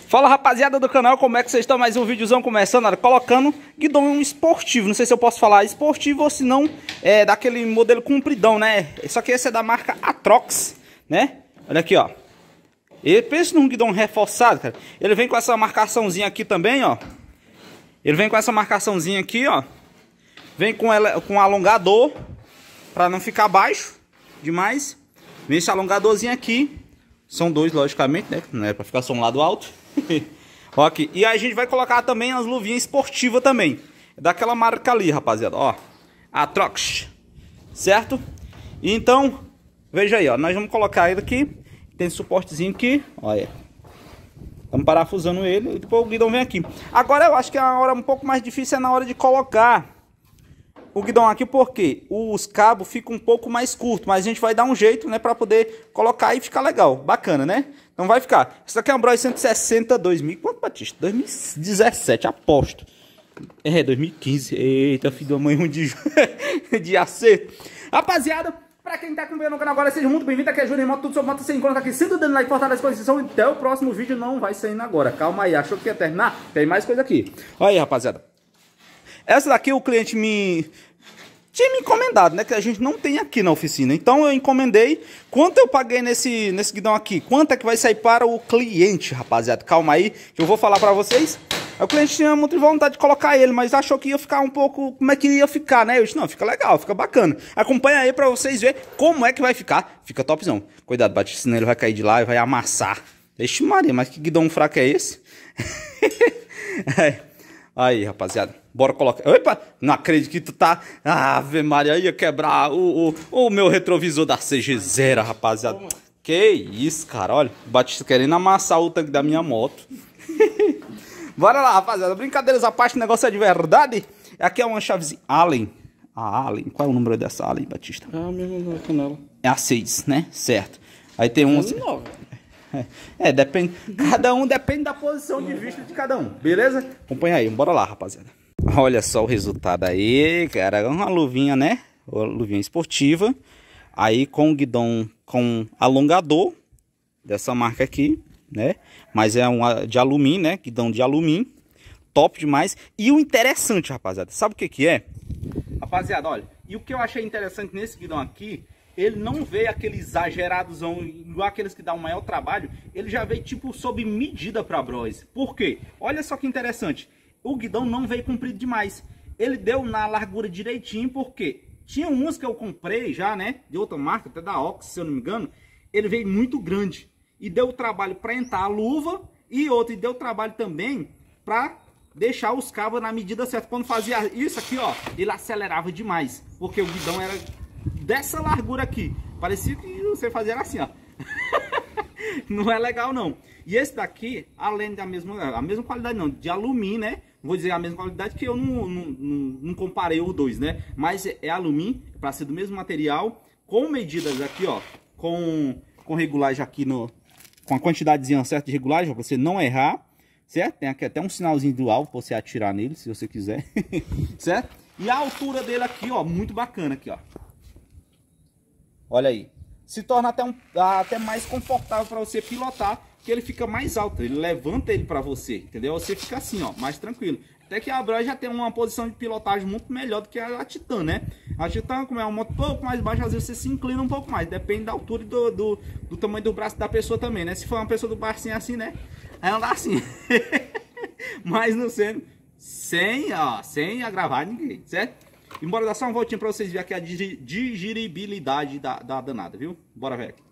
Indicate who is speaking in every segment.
Speaker 1: Fala rapaziada do canal, como é que vocês estão? Mais um videozão começando, olha, colocando guidão esportivo. Não sei se eu posso falar esportivo ou se não é daquele modelo compridão, né? Só que esse é da marca Atrox, né? Olha aqui, ó. E pensa num guidão reforçado, cara. Ele vem com essa marcaçãozinha aqui também, ó. Ele vem com essa marcaçãozinha aqui, ó. Vem com ela com alongador para não ficar baixo demais. Vem esse alongadorzinho aqui. São dois, logicamente, né? Não é para ficar só um lado alto. Ó aqui. E aí a gente vai colocar também as luvinhas esportivas também. Daquela marca ali, rapaziada. Ó. Atrox. Certo? E então, veja aí, ó. Nós vamos colocar ele aqui. Tem suportezinho aqui. Olha. Estamos parafusando ele. E depois o guidão vem aqui. Agora eu acho que a hora um pouco mais difícil é na hora de colocar o guidão aqui, porque os cabos ficam um pouco mais curtos, mas a gente vai dar um jeito, né, para poder colocar e ficar legal, bacana, né? Então vai ficar. Essa aqui é uma Bros 160 2000, quanto, Batista? 2017, aposto. É, 2015. Eita, filho da mãe, um de acerto. Rapaziada, pra quem tá acompanhando o canal agora, seja muito bem-vindo. Aqui é Júnior Moto, tudo sobre moto, você encontra aqui. Sendo dando like, fortalece a posição. Até o próximo vídeo não vai saindo agora. Calma aí, achou que ia terminar? Tem mais coisa aqui. Olha aí, rapaziada. Essa daqui o cliente tinha me encomendado, né? Que a gente não tem aqui na oficina. Então eu encomendei. Quanto eu paguei nesse guidão aqui? Quanto é que vai sair para o cliente, rapaziada? Calma aí, que eu vou falar pra vocês. O cliente tinha muita vontade de colocar ele, mas achou que ia ficar um pouco... Como é que ia ficar, né? Eu disse, não, fica legal, fica bacana. Acompanha aí pra vocês verem como é que vai ficar. Fica topzão. Cuidado, Batista, senão ele vai cair de lá e vai amassar. Vixe Maria, mas que guidão fraco é esse? Aí, rapaziada, bora colocar. Opa, não acredito que tu tá. Ave Maria, ia quebrar o meu retrovisor da CG0, rapaziada. Que isso, cara, olha. O Batista querendo amassar o tanque da minha moto. Bora lá, rapaziada. Brincadeiras à parte, o negócio é de verdade. Aqui é uma chavezinha Allen. A Allen, qual é o número dessa Allen, Batista?
Speaker 2: É a mesma canela.
Speaker 1: É a 6, né? Certo. Aí tem um. Depende. Cada um depende da posição de vista de cada um, beleza? Acompanha aí, bora lá, rapaziada. Olha só o resultado aí, cara. Uma luvinha, né? Uma luvinha esportiva. Aí com guidão com alongador dessa marca aqui, né? Mas é uma de alumínio, né? Guidão de alumínio. Top demais. E o interessante, rapaziada, sabe o que que é? Rapaziada, olha. E o que eu achei interessante nesse guidão aqui, ele não veio aquele exageradozão, igual aqueles que dão um maior trabalho. Ele já veio tipo sob medida para Bros. Por quê? Olha só que interessante. O guidão não veio comprido demais. Ele deu na largura direitinho, porque tinha uns que eu comprei já, né? De outra marca, até da Ox, se eu não me engano. Ele veio muito grande. E deu trabalho para entrar a luva. E outro, e deu trabalho também para deixar os cabos na medida certa. Quando fazia isso aqui, ó, ele acelerava demais. Porque o guidão era dessa largura aqui, parecia que você fazia assim, ó. Não é legal não. E esse daqui, além da mesma qualidade não, de alumínio, né? Vou dizer a mesma qualidade, que eu não comparei os dois, né? Mas é alumínio, para ser do mesmo material, com medidas aqui, ó, com regulagem aqui com a quantidadezinha certa de regulagem, para você não errar, certo? Tem aqui até um sinalzinho do alvo para você atirar nele, se você quiser, certo? E a altura dele aqui, ó, muito bacana aqui, ó. Olha aí, se torna até mais confortável para você pilotar, que ele fica mais alto, ele levanta ele para você, entendeu? Você fica assim, ó, mais tranquilo. Até que a Bros já tem uma posição de pilotagem muito melhor do que a Titan, né? A Titan, como é uma moto um pouco mais baixa, às vezes você se inclina um pouco mais, depende da altura e do tamanho do braço da pessoa também, né? Se for uma pessoa do braço assim, né? Aí andar assim. Mas não sendo, sem agravar ninguém, certo? E bora dar só uma voltinha pra vocês verem aqui a digeribilidade da danada, viu? Bora ver aqui.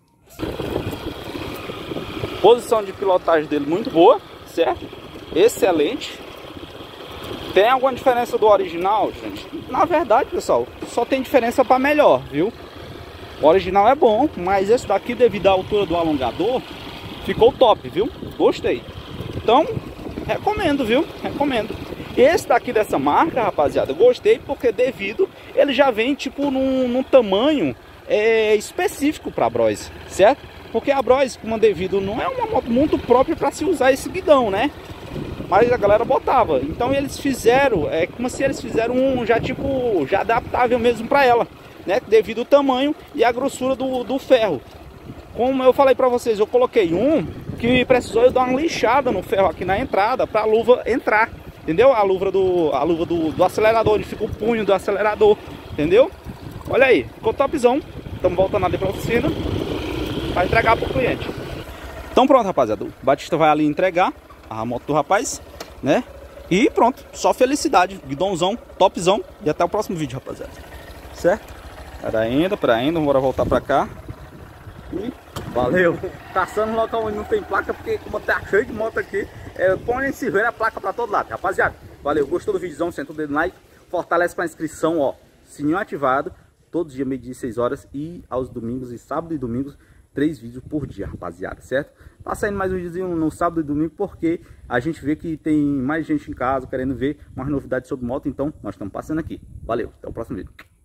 Speaker 1: Posição de pilotagem dele muito boa, certo? Excelente. Tem alguma diferença do original, gente? Na verdade, pessoal, só tem diferença para melhor, viu? O original é bom, mas esse daqui, devido à altura do alongador, ficou top, viu? Gostei. Então, recomendo, viu? Recomendo. Esse daqui dessa marca, rapaziada, gostei porque ele já vem tipo num tamanho específico para Bros, certo? Porque a Bros, como devido, não é uma moto muito própria para se usar esse guidão, né? Mas a galera botava. Então eles fizeram, como se eles fizeram já adaptável mesmo para ela, né? Devido ao tamanho e a grossura do ferro. Como eu falei para vocês, eu coloquei um que precisou eu dar uma lixada no ferro aqui na entrada para a luva entrar, entendeu? A luva do acelerador, onde fica o punho do acelerador, entendeu? Olha aí, ficou topzão. Estamos voltando ali para a oficina para entregar para o cliente. Então pronto, rapaziada, o Batista vai ali entregar a moto do rapaz, né? E pronto, só felicidade, guidãozão, topzão. E até o próximo vídeo, rapaziada. Certo? Para ainda, vamos voltar para cá. E valeu. Caçando no local onde não tem placa, porque como tá cheio de moto aqui, põe esse ver a placa para todo lado, rapaziada. Valeu, gostou do vídeozão? Senta o dedo no like, fortalece com a inscrição, ó, sininho ativado. Todos os dias, meio-dia, 6 horas. E aos domingos e sábado e domingos, 3 vídeos por dia, rapaziada, certo? Tá saindo mais um videozinho no sábado e domingo, porque a gente vê que tem mais gente em casa querendo ver mais novidades sobre moto. Então, nós estamos passando aqui. Valeu, até o próximo vídeo.